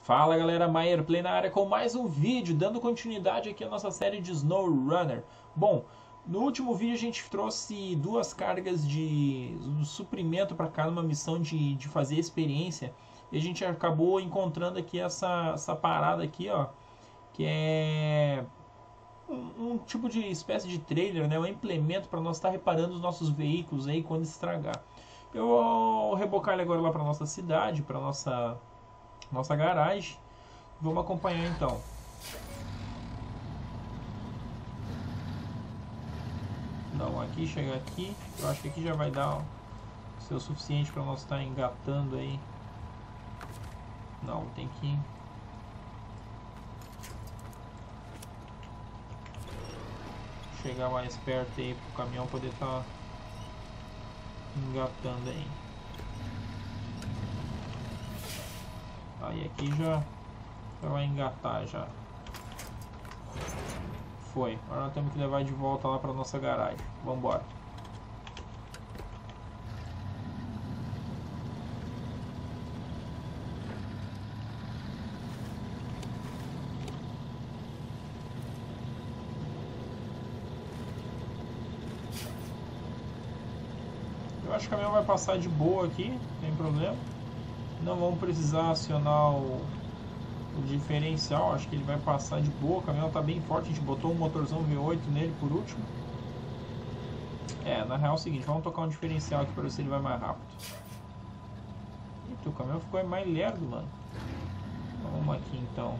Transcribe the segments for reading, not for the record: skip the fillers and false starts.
Fala galera, Maier Play na área com mais um vídeo, dando continuidade aqui à nossa série de SnowRunner. Bom, no último vídeo a gente trouxe duas cargas de suprimento para cá numa missão de fazer experiência. E a gente acabou encontrando aqui essa parada aqui, ó, que é um tipo de espécie de trailer, né, um implemento para nós estar reparando os nossos veículos aí quando estragar. Eu vou rebocar ele agora lá para nossa cidade, para nossa garagem. Vamos acompanhar então. Não, aqui, chegar aqui. Eu acho que aqui já vai dar ser o suficiente para nós estar engatando aí. Não, tem que chegar mais perto aí para o caminhão poder estar engatando aí. Aí aqui já vai engatar já. Foi. Agora nós temos que levar de volta lá para nossa garagem. Vamos embora. Eu acho que o caminhão vai passar de boa aqui, não tem problema. Não vamos precisar acionar o diferencial, acho que ele vai passar de boa. O caminhão está bem forte, a gente botou um motorzão V8 nele por último. Na real é o seguinte, vamos tocar um diferencial aqui para ver se ele vai mais rápido. Eita, o caminhão ficou mais lerdo, mano. Vamos aqui então.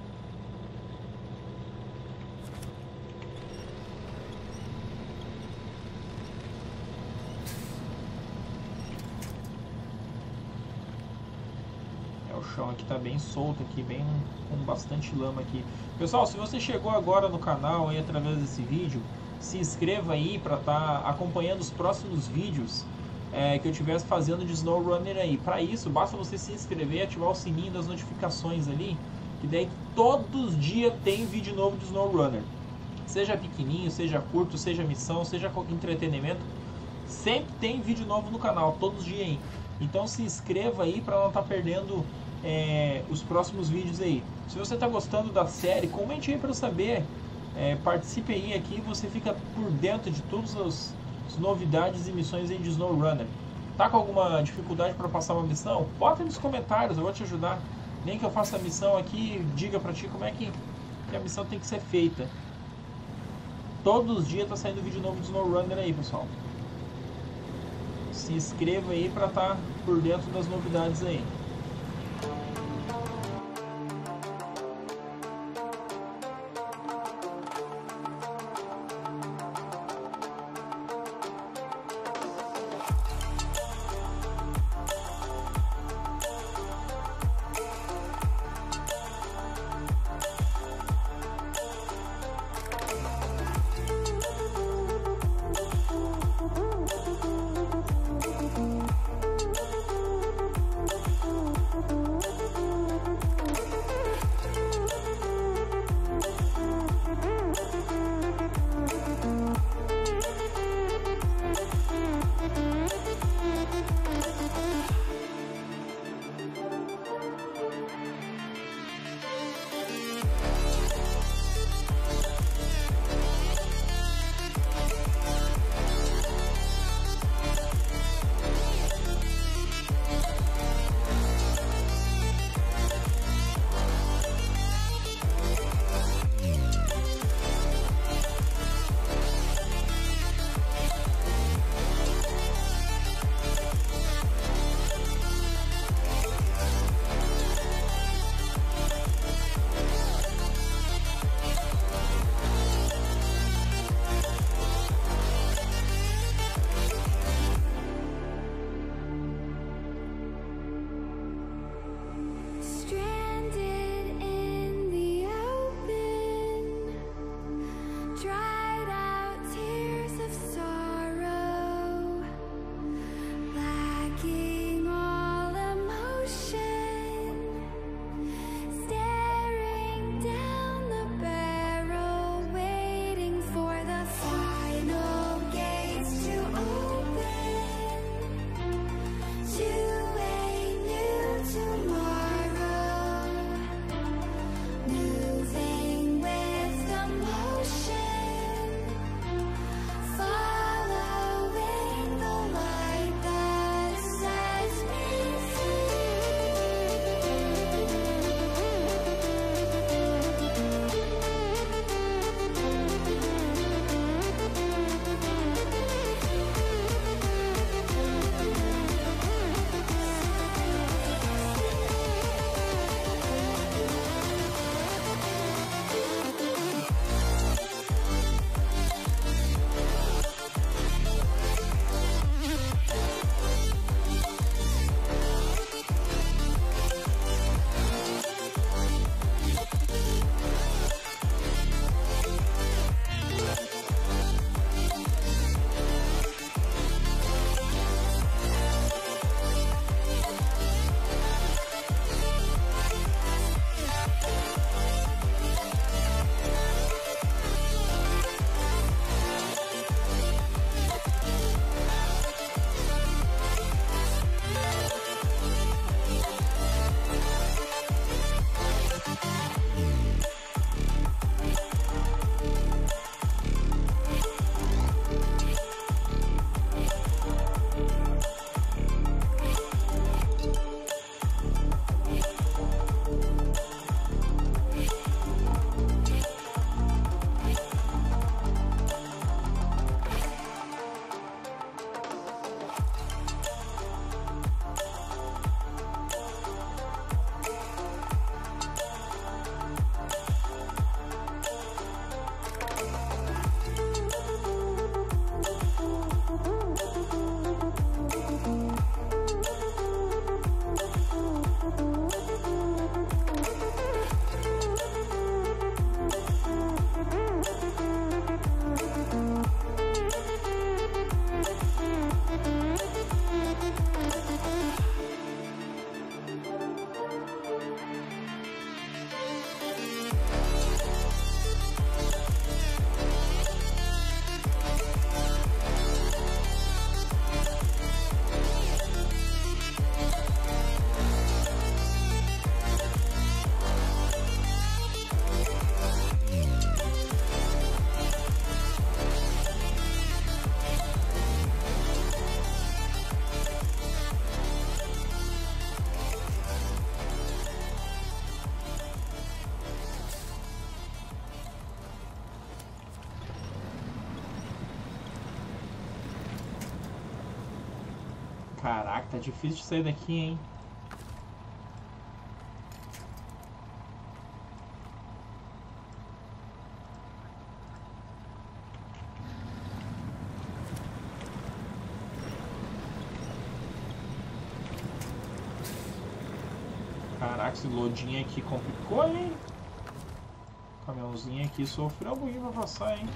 O chão aqui tá bem solto aqui, bem com bastante lama aqui. Pessoal, se você chegou agora no canal aí através desse vídeo, se inscreva aí para estar acompanhando os próximos vídeos que eu estiver fazendo de SnowRunner aí. Para isso, basta você se inscrever e ativar o sininho das notificações ali, que daí todos os dias tem vídeo novo de SnowRunner. Seja pequenininho, seja curto, seja missão, seja qualquer entretenimento, sempre tem vídeo novo no canal, todos os dias aí. Então se inscreva aí para não estar perdendo os próximos vídeos aí. Se você está gostando da série, comente aí para eu saber. Participe aí, aqui você fica por dentro de todas as novidades e missões aí de SnowRunner. Tá com alguma dificuldade para passar uma missão? Bota nos comentários, eu vou te ajudar. Nem que eu faça a missão aqui, diga para ti como é que a missão tem que ser feita. Todos os dias tá saindo vídeo novo de SnowRunner aí, pessoal. Se inscreva aí para estar por dentro das novidades aí. Caraca, tá difícil de sair daqui, hein? Caraca, esse lodinho aqui complicou, hein? O caminhãozinho aqui sofreu um pouquinho pra passar, hein?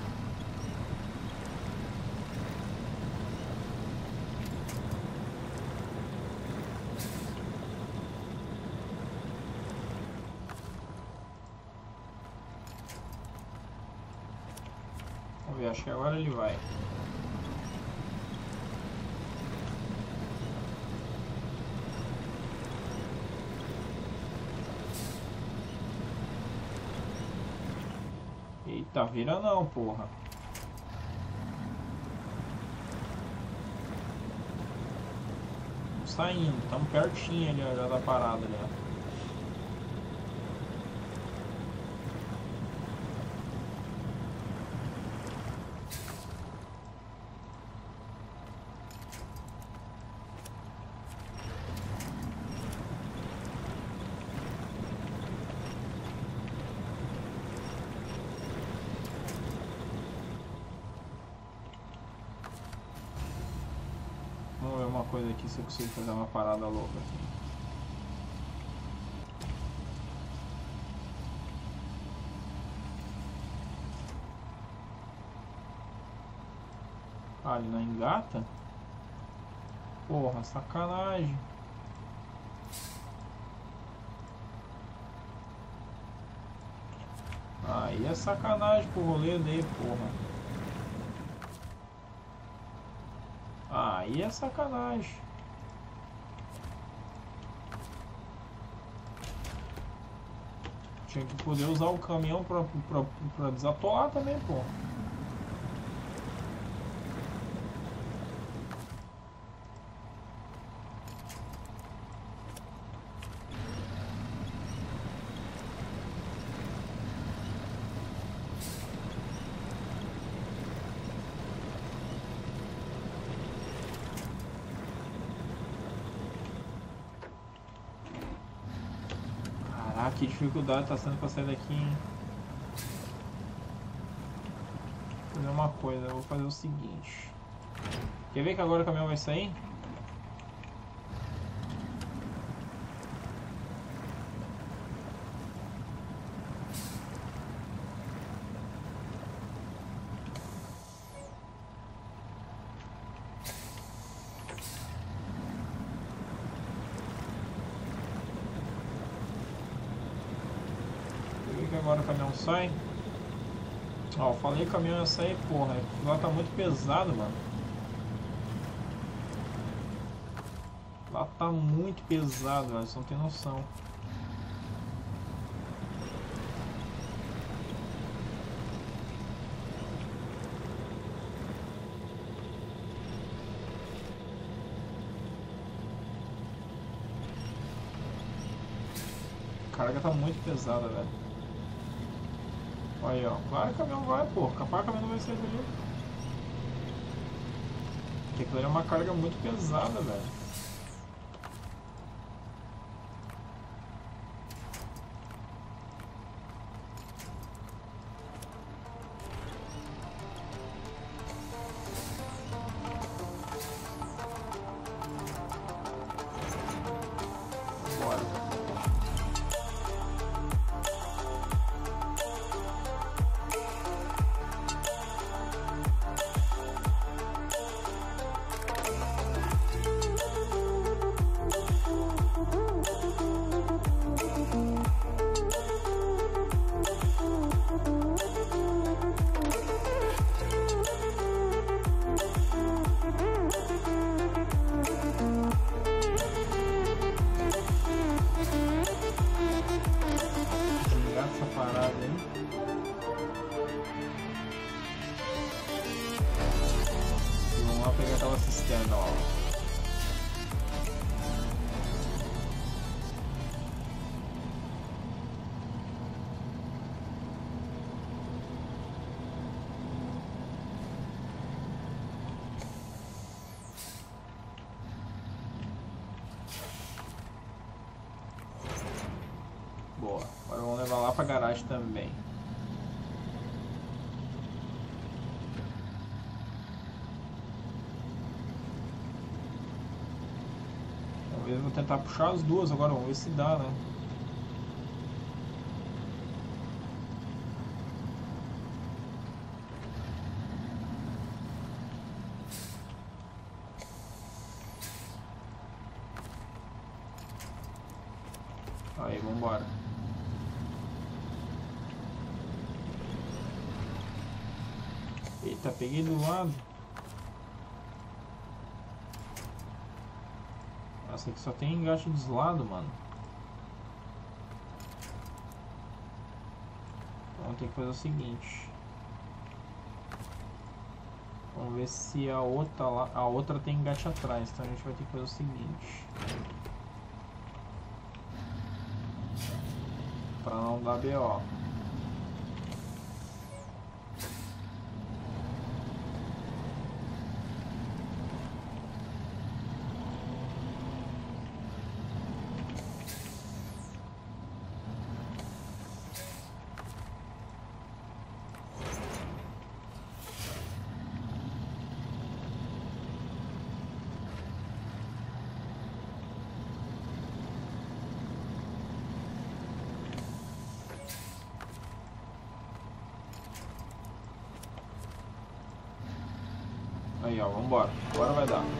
Vamos ver, acho que agora ele vai. Eita, vira não, porra. Está indo, estamos pertinho ali já da parada ali, ó. Vamos ver uma coisa aqui, se eu consigo fazer uma parada louca aqui. Ah, ele não engata? Porra, sacanagem. Aí é sacanagem pro rolê dele, porra. Aí é sacanagem. Tinha que poder usar o caminhão pra desatolar também, pô. Ah, que dificuldade tá sendo pra sair daqui, hein? Vou fazer uma coisa, eu vou fazer o seguinte. Quer ver que agora o caminhão vai sair? Agora o caminhão sai. Ó, falei que o caminhão ia sair, porra. Lá tá muito pesado, mano. Lá tá muito pesado, velho. Você não tem noção. A carga tá muito pesada, velho. Aí, ó. Claro que o caminhão vai, pô. Capaz que o caminhão não vai sair dali. Porque aquilo ali é uma carga muito pesada, velho. levar lá pra garagem também. Talvez vou tentar puxar as duas agora, vamos ver se dá, né? Aí, vambora. Eita, peguei do lado. Nossa, aqui só tem engaste dos lados, mano. Então tem que fazer o seguinte. Vamos ver se a outra tem engate atrás. Então a gente vai ter que fazer o seguinte. Pra não dar BO. Aí, ó, vambora. Agora vai dar.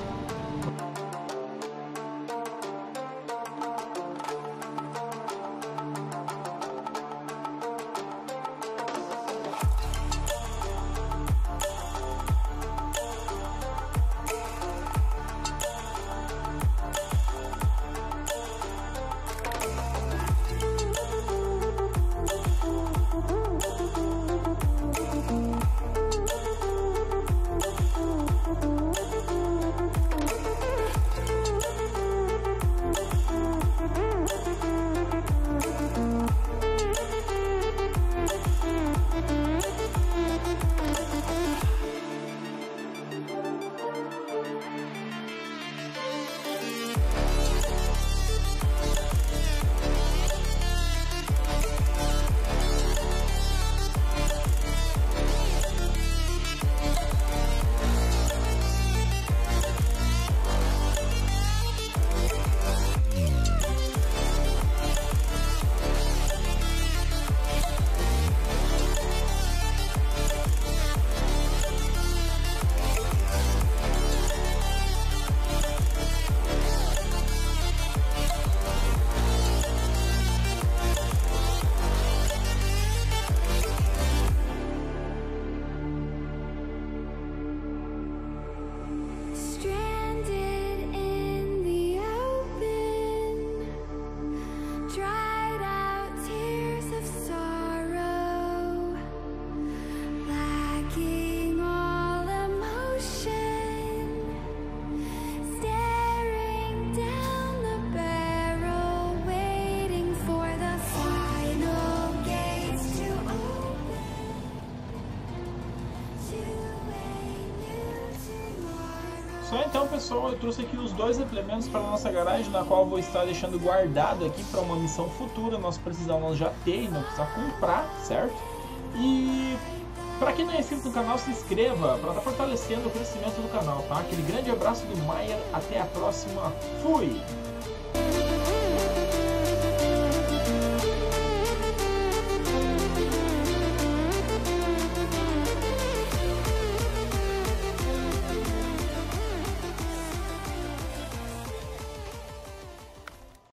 Só então, pessoal, eu trouxe aqui os dois implementos para a nossa garagem, na qual eu vou estar deixando guardado aqui para uma missão futura. Nós precisamos já ter e não precisar comprar, certo? E para quem não é inscrito no canal, se inscreva para estar fortalecendo o crescimento do canal, tá? Aquele grande abraço do Maier, até a próxima, fui!